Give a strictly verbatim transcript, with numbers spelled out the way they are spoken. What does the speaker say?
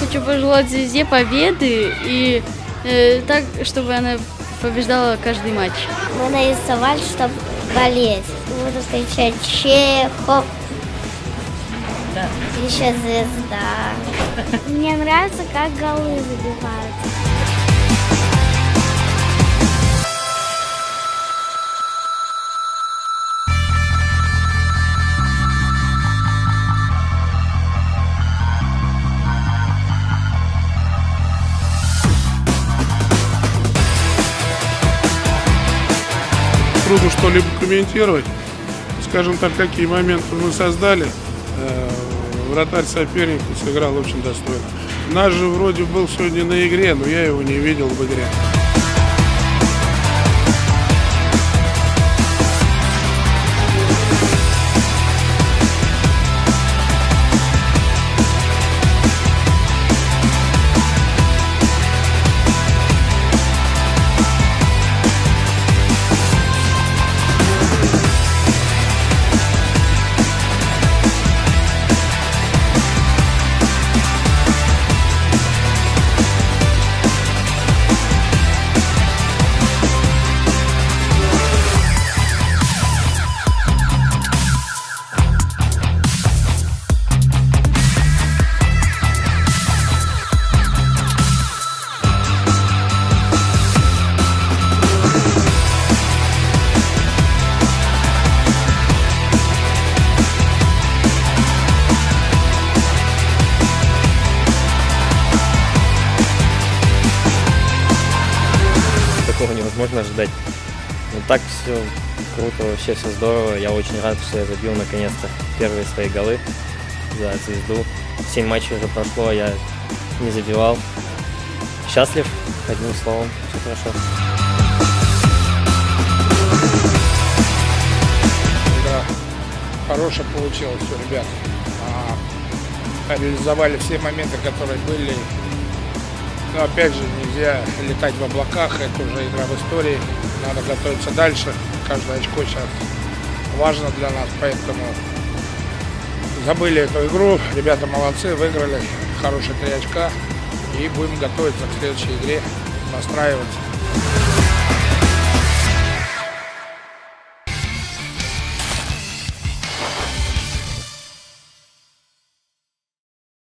хочу пожелать звезде победы и э, так, чтобы она побеждала каждый матч. Мы нарисовали, чтобы болеть. Буду кричать Чехов. Да. Еще звезда. Мне нравится, как голы забивают. Трудно что-либо комментировать. Скажем так, какие моменты мы создали. Вратарь соперника сыграл очень достойно. Наш же вроде был сегодня на игре, но я его не видел в игре. Такого невозможно ожидать. Но так все круто, вообще все здорово. Я очень рад, что я забил наконец-то первые свои голы за звезду. Семь матчей уже прошло, я не забивал. Счастлив, одним словом, все хорошо. Да, хорошо получилось все, ребят. А, реализовали все моменты, которые были. Но опять же, нельзя летать в облаках, это уже игра в истории, надо готовиться дальше, каждое очко сейчас важно для нас, поэтому забыли эту игру, ребята молодцы, выиграли, хорошие три очка и будем готовиться к следующей игре, настраиваться.